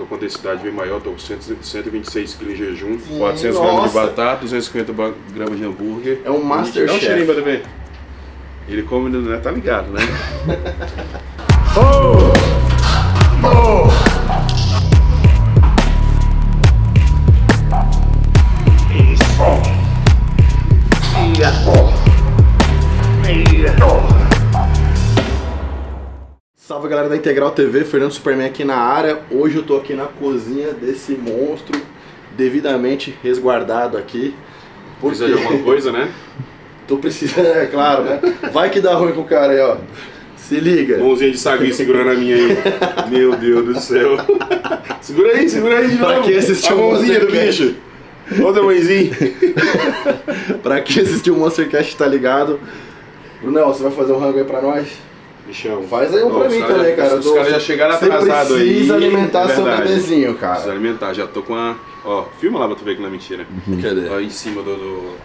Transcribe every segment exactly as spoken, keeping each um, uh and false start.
tô com densidade bem maior, tô com cento e vinte e seis quilos em jejum, Sim, quatrocentos gramas de batata, duzentos e cinquenta gramas de hambúrguer. É um Master Dá um Chef. cheirinho pra ver. Ele come, né? Tá ligado, né? oh! Oh! Salve galera da Integral T V, Fernando Superman aqui na área. Hoje eu tô aqui na cozinha desse monstro, devidamente resguardado aqui. Precisa de alguma coisa, né? Tô precisando, é claro, né? Vai que dá ruim com o cara aí, ó. Se liga. Mãozinha de sagui segurando a minha aí. Meu Deus do céu. Segura aí, segura aí de novo. Pra quem assistiu a mãozinha do bicho. Olha a mãezinha. Pra quem assistiu o Monstercast tá ligado. Brunão, você vai fazer um rango aí pra nós? Bichão. Faz aí um Não, pra mim também, já, cara. Os caras já chegaram atrasados aí. Você precisa alimentar é seu bebezinho, cara. Precisa alimentar, já tô com a... Ó, filma lá pra tu ver que não é mentira. Uhum. Cadê? Ó, em cima do... do...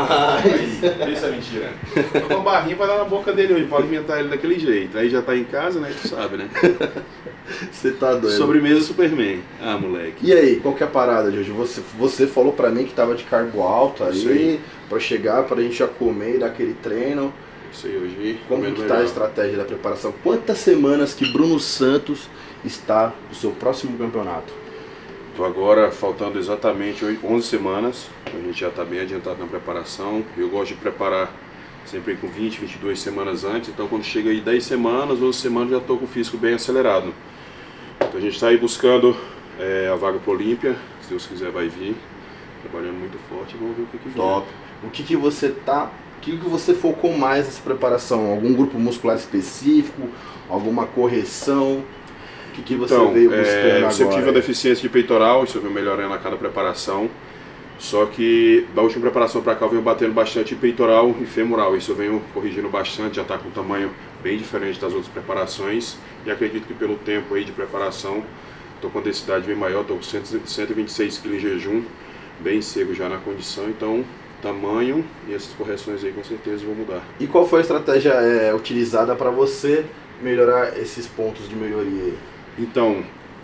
Ai. Isso é mentira. Tô com uma barrinha pra dar na boca dele hoje, pra alimentar ele daquele jeito. Aí já tá em casa, né? Tu sabe, né? Você tá doido. Sobremesa Superman. Ah, moleque. E aí, qual que é a parada de hoje? Você, você falou pra mim que tava de carbo alto aí, aí, pra chegar, pra gente já comer e dar aquele treino. Isso aí, hoje. Como que tá a estratégia da preparação? Quantas semanas que Bruno Santos está no seu próximo campeonato? Tô agora faltando exatamente onze semanas, a gente já está bem adiantado na preparação. Eu gosto de preparar sempre com vinte, vinte e duas semanas antes, então quando chega aí dez semanas, onze semanas já estou com o físico bem acelerado. Então a gente está aí buscando é, a vaga para o Olímpia, se Deus quiser vai vir, trabalhando muito forte, vamos ver o que que vem. Top! O que que você tá, o que que você focou mais nessa preparação? Algum grupo muscular específico? Alguma correção? O que, que você então, veio buscando é, eu sempre agora? tive a deficiência de peitoral, isso eu venho melhorando a cada preparação. Só que da última preparação para cá eu venho batendo bastante em peitoral e femoral. Isso eu venho corrigindo bastante, já está com um tamanho bem diferente das outras preparações. E acredito que pelo tempo aí de preparação, estou com a densidade bem maior, estou com cento e vinte e seis quilos em jejum, bem seco já na condição. Então, tamanho e essas correções aí com certeza vão mudar. E qual foi a estratégia é, utilizada para você melhorar esses pontos de melhoria aí? Então,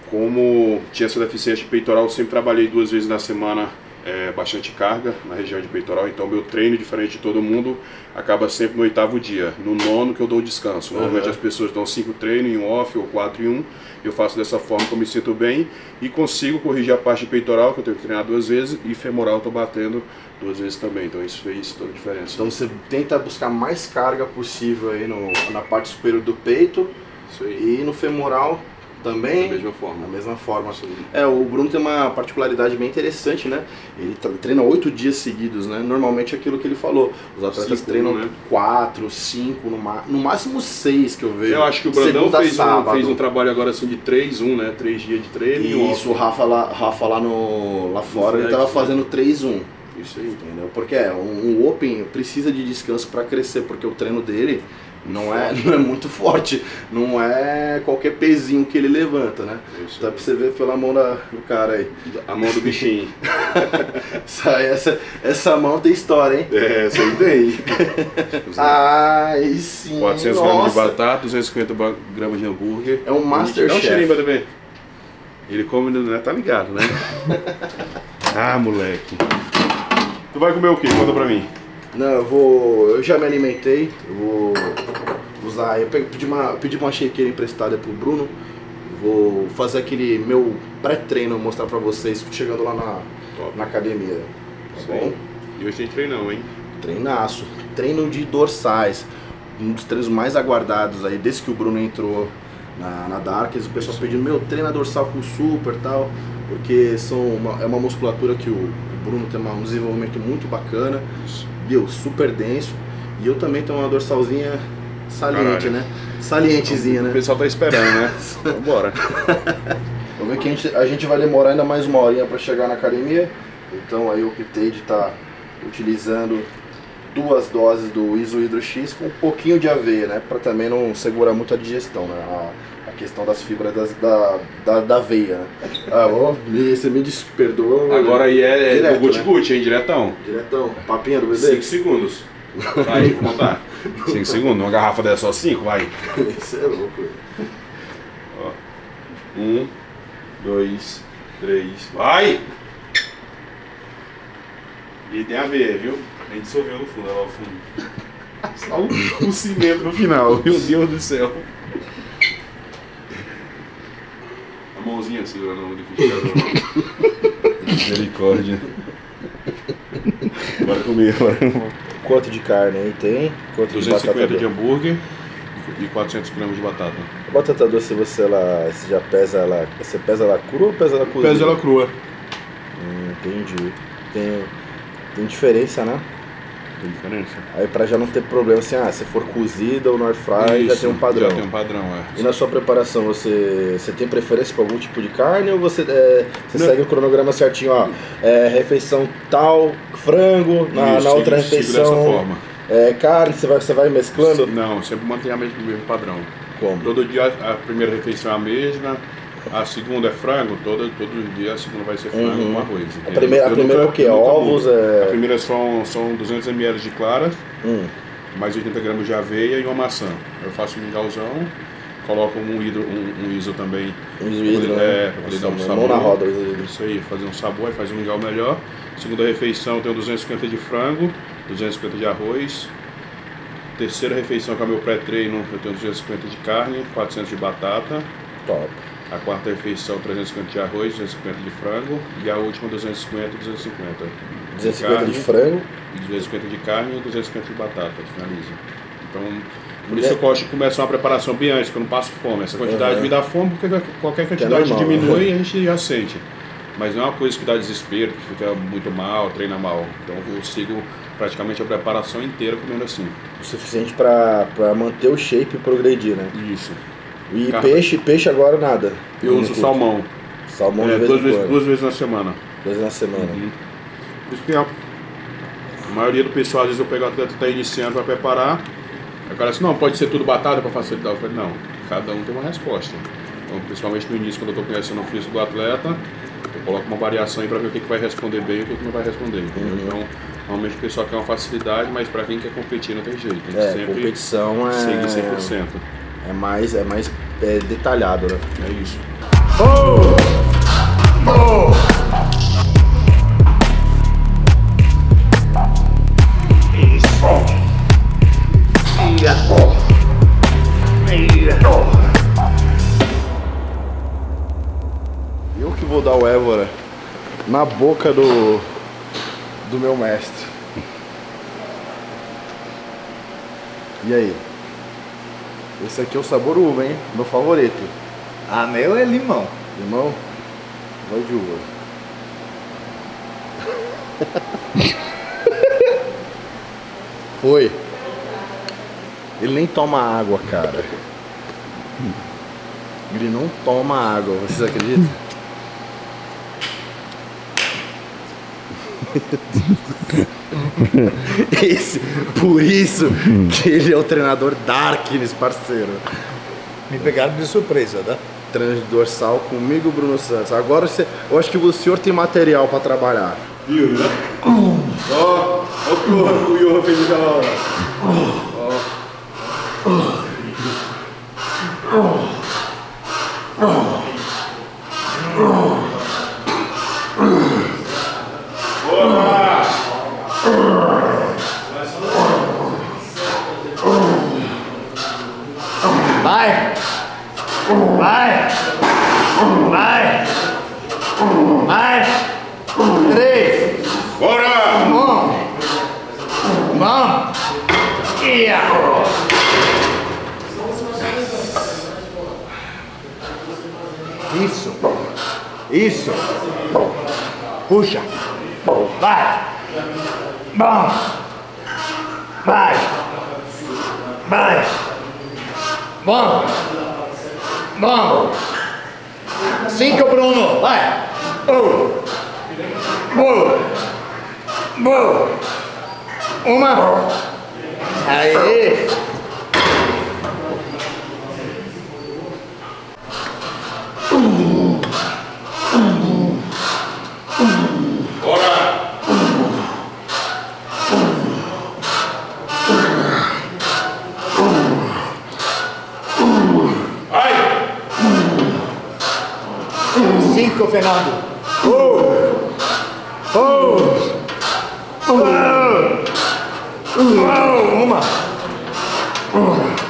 como tinha essa deficiência de peitoral, eu sempre trabalhei duas vezes na semana é, bastante carga na região de peitoral, então meu treino, diferente de todo mundo, acaba sempre no oitavo dia, no nono que eu dou descanso. Normalmente uhum. as pessoas dão cinco treinos em um off ou quatro em um, eu faço dessa forma que eu me sinto bem e consigo corrigir a parte de peitoral, que eu tenho que treinar duas vezes, e femoral eu estou batendo duas vezes também, então isso fez toda a diferença. Então você tenta buscar mais carga possível aí no, na parte superior do peito. Isso aí. E no femoral também, da mesma forma. Da mesma forma. É, o Bruno tem uma particularidade bem interessante, né? Ele treina oito dias seguidos, né? Normalmente é aquilo que ele falou. Os atletas cinco, treinam né? quatro, cinco, no, no máximo seis que eu vejo. Eu acho que o Brandão fez um, fez um trabalho agora assim de três, um, né? Três dias de treino. Isso, o Rafa lá, Rafa lá, no, lá fora, ele tava fazendo três, um. Isso aí. Entendeu? Porque é, um, um Open precisa de descanso para crescer, porque o treino dele não é, não é muito forte, não é qualquer pezinho que ele levanta, né? Isso. Dá pra você ver pela mão da, do cara aí. A mão do bichinho. essa, essa, essa mão tem história, hein? É, essa aí tem. Ai, sim. quatrocentos gramas de batata, duzentos e cinquenta gramas de hambúrguer. É um Master Dá um Chef. cheirinho pra ver. Ele come, né? Tá ligado, né? Ah, moleque. Tu vai comer o quê? Conta pra mim. Não, eu vou. Eu já me alimentei. Eu vou usar. Eu pedi uma, pedi uma shakeira emprestada pro Bruno. Vou fazer aquele meu pré-treino, mostrar pra vocês chegando lá na, na academia. Tá bom? E hoje tem treinão, hein? Treinaço. Treino de dorsais. Um dos treinos mais aguardados aí, desde que o Bruno entrou na, na Darkers. O pessoal pedindo, meu, treina dorsal com super e tal. Porque são uma, é uma musculatura que o Bruno tem uma, um desenvolvimento muito bacana. Deu super denso. E eu também tenho uma dorsalzinha saliente, Caralho. né? Salientezinha, né? O pessoal tá esperando, né? Vambora. Vamos ver que a gente, a gente vai demorar ainda mais uma horinha para chegar na academia. Então aí eu optei de estar tá utilizando duas doses do Iso Hidro X com um pouquinho de aveia, né? Para também não segurar muito a digestão, né? A, a questão das fibras das, da, da, da aveia, né? Ah, ó, me, você me perdoa. Agora aí é, direto, é do guti-guti, né? hein? Diretão. Diretão. Papinha do bebê? cinco segundos. Vai, vamos contar. cinco segundos. Uma garrafa dessa só cinco, vai. Isso é louco. Ó. um, dois, três, vai! E tem a ver, viu? Nem dissolveu no fundo, olha lá o fundo. Só o, o cimento no final, meu Deus do céu. A mãozinha segurando o liquidificador. Misericórdia. Bora comer, bora. Quanto de carne aí tem? Quanto duzentos e cinquenta de, de hambúrguer e quatrocentos gramas de batata. A batata doce você, ela, você já pesa ela, você pesa ela crua ou pesa ela cozida? Pesa ela crua. Hum, entendi. Tem, tem diferença, né? Tem diferença. Aí pra já não ter problema assim, ah, se for cozida ou no air fry já tem um padrão. Já tem um padrão, é. E na sua preparação, você, você tem preferência para algum tipo de carne ou você, é, você segue o cronograma certinho, ó, é, refeição tal, frango, na, Isso, na outra sigo, refeição, sigo dessa forma. É, carne, você vai, você vai mesclando? Não, sempre mantém o mesmo, mesmo padrão. Como? Todo dia a primeira refeição é a mesma, a segunda é frango, todo, todo dia a segunda vai ser frango Uhum. com arroz. A primeira, a primeira é o que? Ovos? É... A primeira são, são duzentos mililitros de claras, hum. mais oitenta gramas de aveia e uma maçã. Eu faço um mingauzão, coloco um, hidro, um, um iso também. Um iso hidro, né? É, pra poder dar um Nossa, sabor. mão na roda, o Isso aí, fazer um sabor, faz um mingau melhor. Segunda refeição eu tenho duzentos e cinquenta de frango, duzentos e cinquenta de arroz. Terceira refeição, que é o meu pré-treino, eu tenho duzentos e cinquenta de carne, quatrocentos de batata. Top. A quarta refeição, trezentos e cinquenta de arroz, duzentos e cinquenta de frango. E a última, duzentos e cinquenta e duzentos e cinquenta. duzentos e cinquenta de frango. E duzentos e cinquenta de carne e duzentos e cinquenta de batata, finaliza. Então, por isso é. que eu gosto de começar uma preparação bem antes, porque eu não passo fome. Essa quantidade uhum. me dá fome, porque qualquer quantidade é normal, diminui e a gente já sente. Mas não é uma coisa que dá desespero, que fica muito mal, treina mal. Então eu sigo praticamente a preparação inteira comendo assim. O suficiente para manter o shape e progredir, né? Isso. E Caramba. peixe, peixe agora nada? Eu uso curto. salmão. Salmão é, de vez duas, em vezes, quando. duas vezes na semana. Duas vezes na semana. Uhum. Por isso que a maioria do pessoal, às vezes eu pego o atleta que está iniciando para preparar, o cara diz, não, pode ser tudo batata para facilitar. Eu falei, não, cada um tem uma resposta. Então, principalmente no início, quando eu estou conhecendo o físico do atleta, eu coloco uma variação aí para ver o que, que vai responder bem e o que, que não vai responder. Uhum. Então, normalmente o pessoal quer uma facilidade, mas para quem quer competir não tem jeito. Tem que é, sempre competição é... seguir cem por cento. É mais, é mais é detalhado, né? É isso. Oh! Oh! Isso! Eu que vou dar o Évora na boca do, do meu mestre. E aí? Esse aqui é o sabor uva, hein? Meu favorito. Ah, meu é limão. Limão? Vai de uva. Foi. Ele nem toma água, cara. Ele não toma água, vocês acreditam? Esse, por isso que ele é o treinador Darkness, parceiro. Me pegaram de surpresa, tá? Treino de dorsal comigo, Bruno Santos. Agora você, eu acho que o senhor tem material para trabalhar. Viu, né? Ó, ó o que o Johan fez naquela hora. Ó. Bora! Vai! Vai! Vai! Vai! Três! Bora! Um! Vamos! Ia! Isso! Isso! Puxa! Vai! Bom! Vai! Vai! Bom! Bom! Cinco, Bruno! Vai! Um! Um! Um! Uma! Aí! Fernando. Oh! Oh! Oh! Oh! Uma! Oh!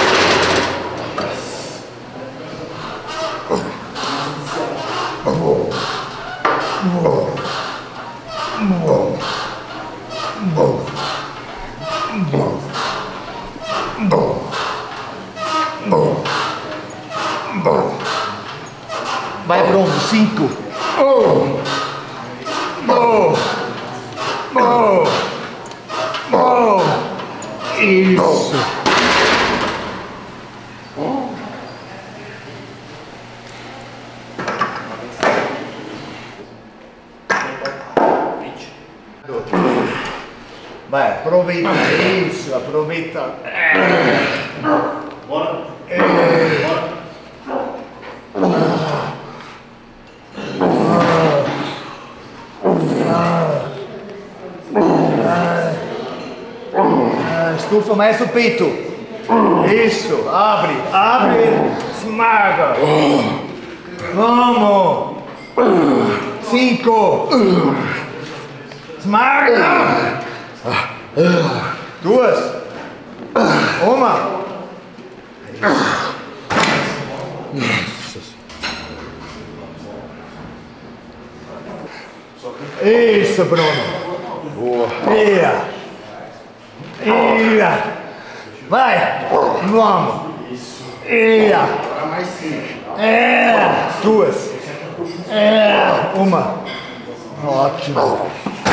Vai, Bruno, cinco. Oh. Oh. Oh. Oh. Isso. Vai, aproveita isso, aproveita. Bora. É. Bora. Estufa mais o peito. Isso, abre, abre, esmaga. Vamos. Cinco. Esmaga. Duas. Uma. Isso, Bruno. Boa. Ia. Ia. Vai. Vamos. Ia. É. Duas. É. Uma. Ótimo.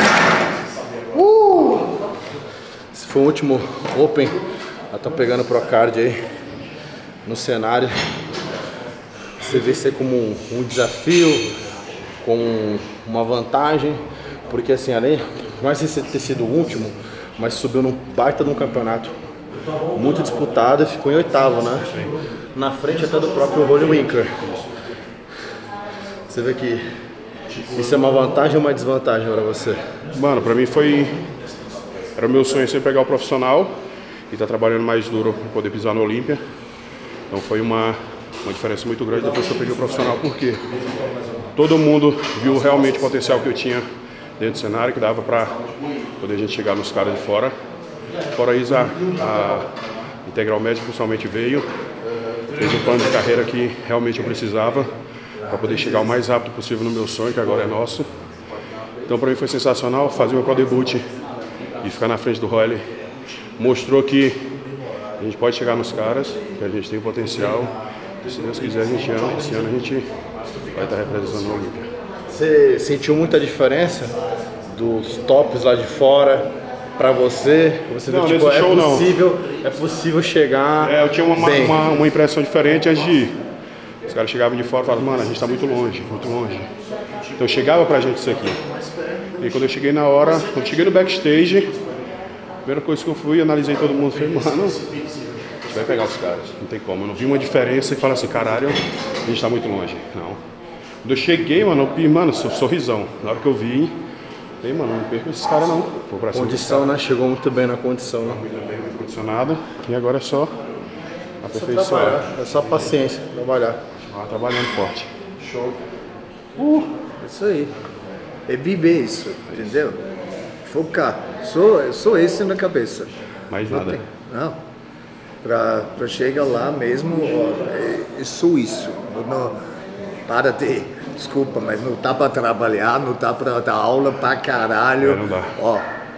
Uh! Esse foi o último Open. Ela tá pegando pro card aí no cenário. Você vê isso aí como um, um desafio, como uma vantagem, porque assim, além de mais ter sido o último, mas subiu num baita de um campeonato muito disputado e ficou em oitavo, né? Na frente até do próprio Rory Winkler. Você vê que isso é uma vantagem ou uma desvantagem para você? Mano, pra mim foi... Era o meu sonho sempre pegar o profissional e tá trabalhando mais duro para poder pisar no Olímpia. Então foi uma, uma diferença muito grande depois que eu peguei o profissional, porque todo mundo viu realmente o potencial que eu tinha dentro do cenário, que dava para poder a gente chegar nos caras de fora. Fora isso, a, a Integral Médica principalmente veio, fez um plano de carreira que realmente eu precisava para poder chegar o mais rápido possível no meu sonho, que agora é nosso. Então para mim foi sensacional fazer meu pro debut e ficar na frente do Royle. Mostrou que a gente pode chegar nos caras, que a gente tem potencial. E se Deus quiser, a gente ama, esse ano a gente vai estar representando o Olímpia. Você sentiu muita diferença dos tops lá de fora para você? Você Não, viu, tipo, nesse é show, possível, é possível chegar. É, eu tinha uma, bem. uma, uma impressão diferente antes de ir. Os caras chegavam de fora e falavam, mano, a gente tá muito longe, muito longe. Então chegava pra gente isso aqui. E quando eu cheguei na hora, quando eu cheguei no backstage, a primeira coisa que eu fui, analisei todo mundo, falei, mano, a gente vai pegar os caras, não tem como. Eu não vi uma diferença e falei assim, caralho, a gente tá muito longe. Não. Quando eu cheguei, mano, eu, mano, sorrisão. Na hora que eu vi, falei, mano, não perco esses caras não. Vou pra cima Condição, né? Chegou muito bem na condição, né? muito bem condicionada. E agora é só Só aperfeiçoar. trabalhar, é só paciência, trabalhar. Ah, trabalhando forte. Show. Uh, isso aí. É viver isso, entendeu? Focar. Só, só isso na cabeça. Mais Não nada. tem- Não. Pra, pra chegar lá mesmo, ó, é, é só isso. Não, para de... Desculpa, mas não dá pra trabalhar, não dá pra dar aula pra caralho. É, não dá. Ó,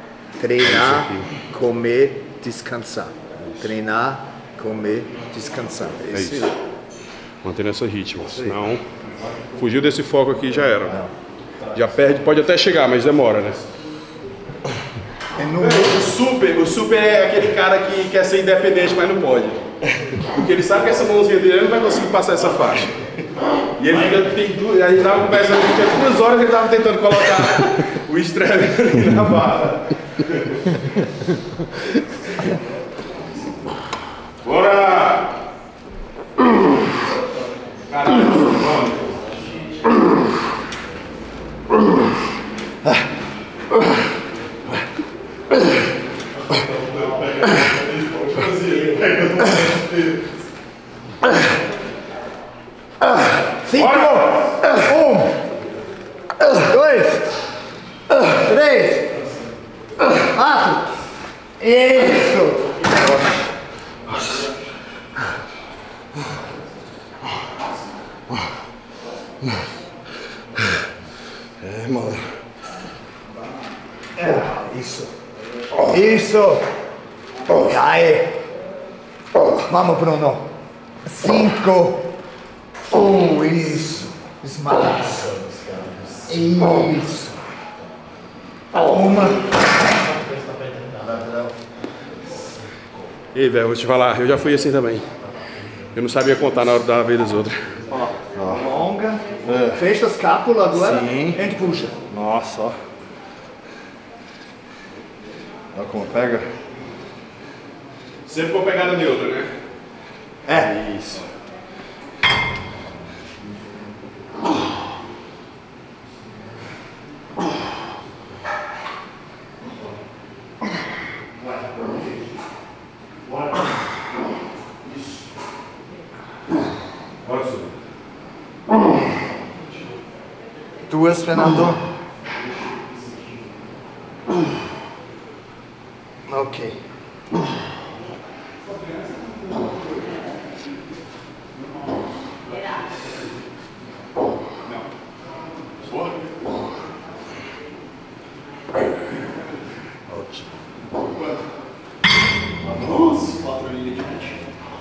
treinar, É comer, descansar. Treinar, comer, descansar. É Esse- isso. Mantendo esse ritmo. Senão, fugiu desse foco aqui já era. Já perde, pode até chegar, mas demora, né? O super, o super é aquele cara que quer ser independente, mas não pode. Porque ele sabe que essa mãozinha dele não vai conseguir passar essa faixa. E ele fica, tem duas, a gente tava conversando, tinha duas horas que ele tava tentando colocar o strap ali na barra. Bora! Caralho, vamos. Cinco! Um! É, mano. É, isso. Isso. Aí. Vamos, Bruno. Cinco. Oh, isso. Smart. Isso. Uma. Ei, velho, vou te falar, eu já fui assim também. Eu não sabia contar na hora da vez dos outros. Ó, longa. É. Fecha a escápula agora. Sim. A gente puxa. Nossa, ó. Olha como pega. Sempre com a pegada neutra, né? É. Isso. Duas, Fernando. Ok. Nossa, quatro linhas de peixe.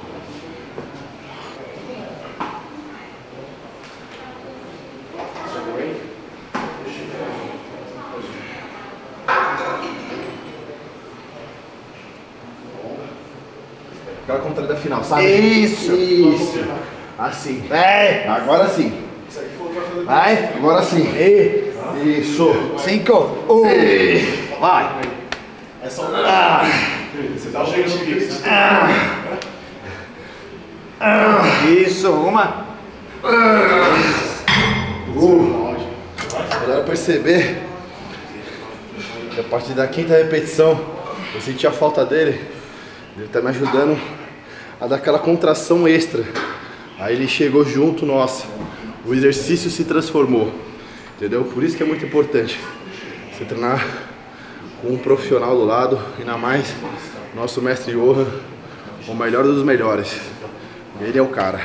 Aquela contrada final, sabe? Isso. Isso. Assim. É. Agora sim. Vai. Agora sim. E. Isso. Cinco. Um. E. Vai. É só ah. Você tá chegando no pico. Ah. Ah. Isso. Uma. Uh. Dá pra perceber que a partir da quinta repetição eu senti a falta dele. Ele tá me ajudando a dar aquela contração extra. Aí ele chegou junto, nossa, o exercício se transformou, entendeu? Por isso que é muito importante você treinar com um profissional do lado, ainda mais nosso mestre Johan, o melhor dos melhores. Ele é o cara.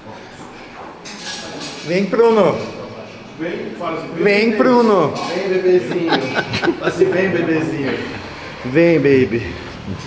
Vem, Bruno. Vem, fala assim. Vem, Bruno. Vem, bebezinho. Assim, vem, bebezinho. Vem, baby.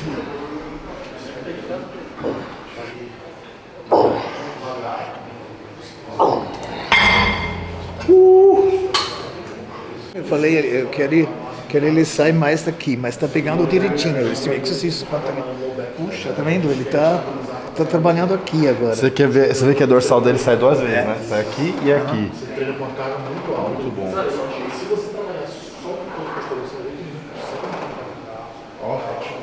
Eu falei, eu quero, ele- quero ele sair mais daqui, mas tá pegando direitinho. Esse exercício, puxa, tá vendo? Ele tá, tá trabalhando aqui agora. Você quer ver, você vê que a dorsal dele sai duas vezes, né? Sai aqui e aqui. Você treina com a carga muito alta. Muito bom. Se você trabalhar só com a musculação dele, ó.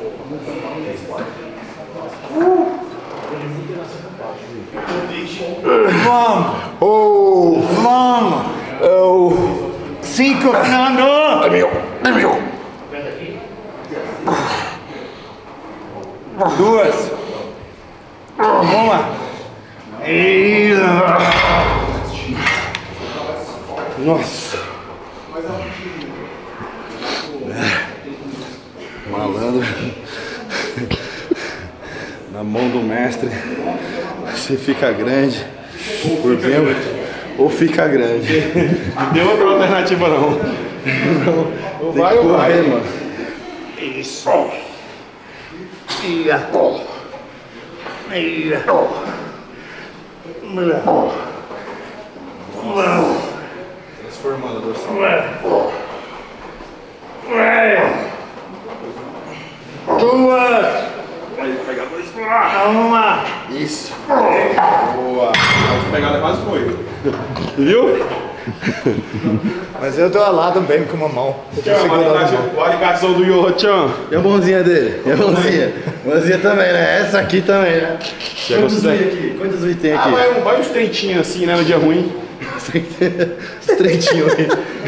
Vamos! Oh! Vamos! Oh! Cinco, Fernando! É meu! É meu! Duas! Uma! E... Nossa! Malandro. Na mão do mestre. Você fica grande. Por bem, ou fica grande. Não deu outra alternativa não. Ou vai ou vai, mano. Isso! Ia! Ia! Transformando a dorsal. Duas! Uma! Isso. Boa. A pegada quase foi. Viu? Mas eu tô alado bem com uma mão. Eu tô Tchan, segurando a mão. o alicação do Yoho, Tchan. E a mãozinha dele? E a mãozinha? Mãozinha também, né? Essa aqui também, né? Já Quantos gostei. vi aqui? Quantos vi tem Ah, aqui? vai, vai uns treitinhos assim, né, no dia ruim. Estreitinho aí.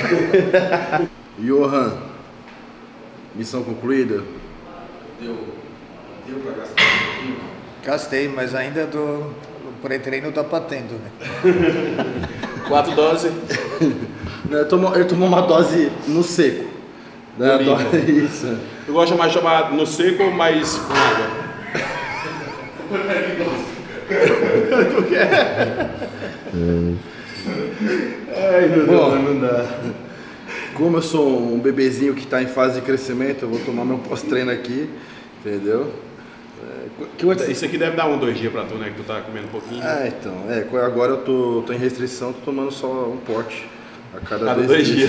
Johan, missão concluída? Deu. Deu pra gastar um pouquinho? Gastei, mas ainda do o pré-treino tá batendo, né? Quatro doses. Ele tomou, ele tomou uma dose no seco. Né? No limpo. Dose- Isso. Eu gosto mais de chamar no seco, mas com água. Ai, meu Bom. Deus, não dá. como eu sou um bebezinho que está em fase de crescimento, eu vou tomar meu pós-treino aqui, entendeu? É, isso aqui deve dar um, dois dias pra tu, né? Que tu tá comendo um pouquinho. Ah, então, é, agora eu tô, tô em restrição, tô tomando só um pote a cada, cada dois dias.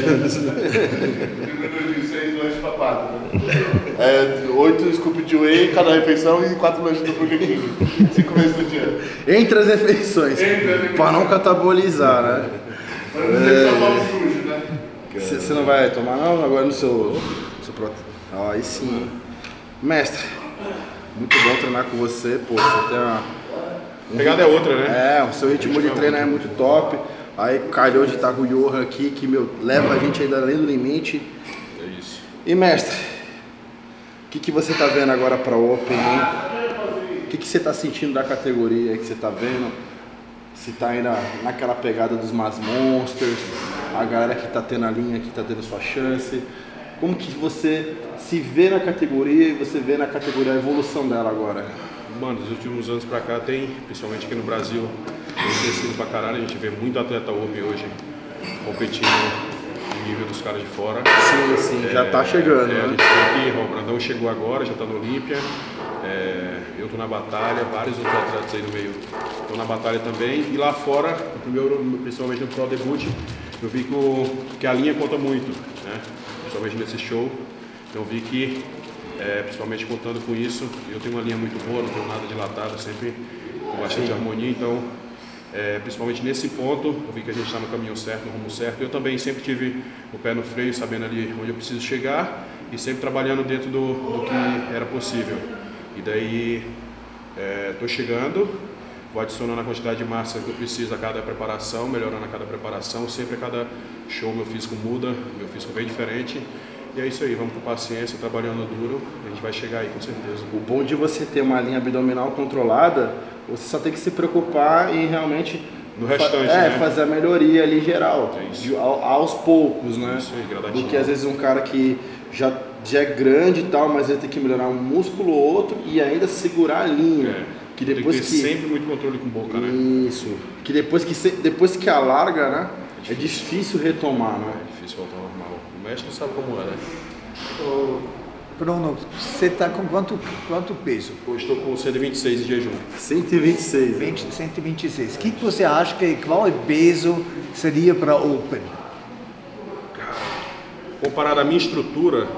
Seis lanches papados, né? É, oito scoop de whey cada refeição e quatro lanches do Burger King. Cinco vezes no dia. Entre as refeições, para não catabolizar, né? Para não deixar o mal sujo, né? Você não vai tomar não? Agora no seu... seu prote... ah, aí sim. Mestre, muito bom treinar com você, pô, você tem uma... A pegada é outra, né? É, o seu ritmo de treino é muito top. Aí calhou de estar com o Johan aqui, que meu, leva a gente ainda além do limite. É isso. E mestre, o que, que você tá vendo agora para o Open, hein? O que, que você tá sentindo da categoria aí que você tá vendo? Se tá ainda naquela pegada dos Mass Monsters, a galera que tá tendo a linha, que tá tendo sua chance. Como que você se vê na categoria e você vê na categoria a evolução dela agora? Mano, dos últimos anos pra cá tem, principalmente aqui no Brasil, tem crescido pra caralho. A gente vê muito atleta Open hoje competindo no nível dos caras de fora. Sim, sim, é, já tá chegando, é, né? A gente vê que o Brandão chegou agora, já tá no Olímpia. É, eu tô na batalha, vários outros atletas aí no meio estão na batalha também. E lá fora, no primeiro, principalmente no Pro Debut, eu vi que, o, que a linha conta muito, né? Principalmente nesse show. Então vi que, é, principalmente contando com isso, eu tenho uma linha muito boa, não tenho nada dilatado, sempre com bastante harmonia. Então, é, principalmente nesse ponto, eu vi que a gente está no caminho certo, no rumo certo. Eu também sempre tive o pé no freio, sabendo ali onde eu preciso chegar e sempre trabalhando dentro do, do que era possível. E daí, estou é, chegando, vou adicionando a quantidade de massa que eu preciso a cada preparação, melhorando a cada preparação. Sempre a cada show meu físico muda, meu físico bem diferente. E é isso aí, vamos com paciência, trabalhando duro, a gente vai chegar aí com certeza. O bom de você ter uma linha abdominal controlada, você só tem que se preocupar em realmente no restante, é, né? fazer a melhoria ali geral, é de, aos poucos, né? Isso aí, gradativo. Porque às vezes um cara que já, já é grande e tal, mas ele tem que melhorar um músculo ou outro e ainda segurar a linha. É. Que depois tem que ter que... sempre muito controle com boca, né? Isso. Que depois que, se... depois que alarga, né? É difícil, é difícil retomar, né? É difícil voltar ao normal. O mestre sabe como é, né? Ô, Bruno, você está com quanto, quanto peso? Hoje estou com cento e vinte e seis de jejum. cento e vinte e seis. vinte, cento e vinte e seis. O que, que você acha que qual é o peso seria para Open? Comparado à minha estrutura,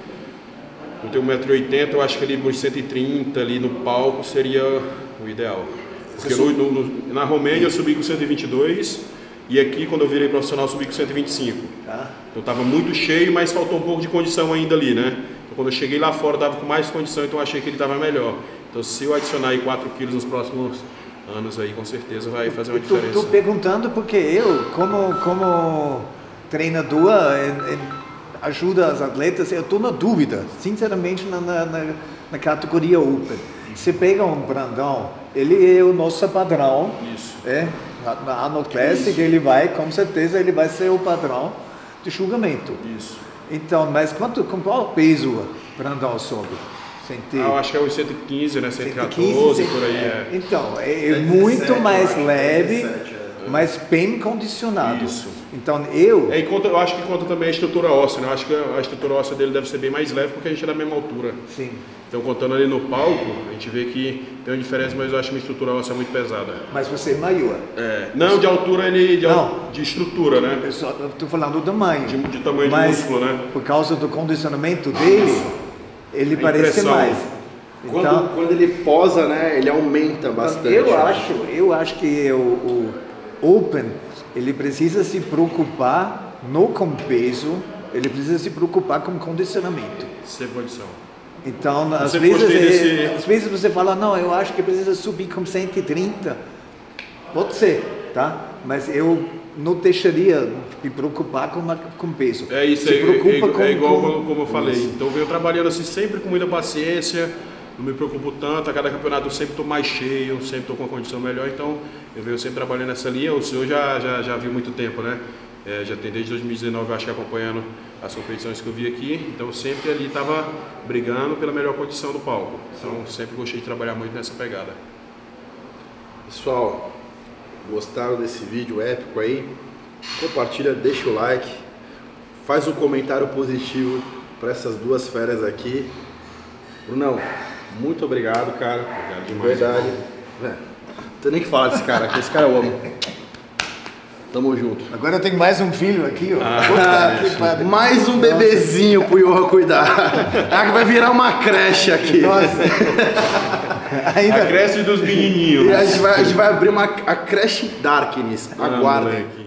eu tenho um metro e oitenta, eu acho que ali por cento e trinta ali no palco seria o ideal. Porque no, no, na Romênia eu subi com cento e vinte e dois e aqui quando eu virei profissional eu subi com cento e vinte e cinco. Tá. Então estava muito cheio, mas faltou um pouco de condição ainda ali, né? Então quando eu cheguei lá fora eu estava com mais condição, então eu achei que ele estava melhor. Então se eu adicionar aí quatro quilos nos próximos anos aí, com certeza vai fazer uma diferença. Estou perguntando porque eu, como, como treinador, em, em, ajuda os atletas, eu estou na dúvida, sinceramente, na, na, na categoria Open. Você pega um Brandão, ele é o nosso padrão. Isso. É, na Arnold Classic Isso. ele vai, com certeza, ele vai ser o padrão de julgamento. Isso. Então, mas quanto, com qual peso o Brandão sobe? Ah, eu acho que é uns cento e quinze, né? cento e quatorze, por aí. É. Então, é, é muito mais leve, mas bem condicionado. Isso. Então, eu... É, e conta, eu acho que conta também a estrutura óssea, né? Eu acho que a estrutura óssea dele deve ser bem mais leve porque a gente é da mesma altura. Sim. Então, contando ali no palco, a gente vê que tem uma diferença, mas eu acho que a minha estrutura óssea é muito pesada. Mas você é maior. É. Não, de altura, ele... De, Não. de estrutura, né? Eu estou falando do tamanho. De, de tamanho mas, de músculo, né? por causa do condicionamento dele, ele a parece impressão. mais. Quando, Então, quando ele posa, né, ele aumenta bastante. Eu né? acho, eu acho que o, o Open, ele precisa se preocupar no com peso, ele precisa se preocupar com condicionamento. Sem condição. Então, às Você vezes, gostei é, desse- às vezes você fala, não, eu acho que precisa subir com cento e trinta. Pode ser, tá? Mas eu não deixaria me preocupar com, uma, com peso. É isso se aí, preocupa é, com, é igual com... como, como eu falei. Então eu venho trabalhando assim sempre com muita paciência, não me preocupo tanto, a cada campeonato eu sempre estou mais cheio, sempre estou com uma condição melhor, então eu venho sempre trabalhando nessa linha. O senhor já, já, já viu muito tempo, né? É, já tem desde dois mil e dezenove, acho que acompanhando as competições que eu vi aqui, então sempre ali estava brigando pela melhor condição do palco. Então sempre gostei de trabalhar muito nessa pegada. Pessoal, gostaram desse vídeo épico aí? Compartilha, deixa o like, faz um comentário positivo para essas duas férias aqui. Brunão, muito obrigado, cara. Obrigado de demais, verdade. É, não tem nem que falar desse cara aqui, esse cara eu amo. Tamo junto. Agora eu tenho mais um filho aqui, ó. Ah, mais um bebezinho pro Johan cuidar. Ah, vai virar uma creche aqui. Nossa. Ainda... A creche dos menininhos. E a gente vai, a gente vai abrir uma, a creche Darkness. Aguardem. Ah,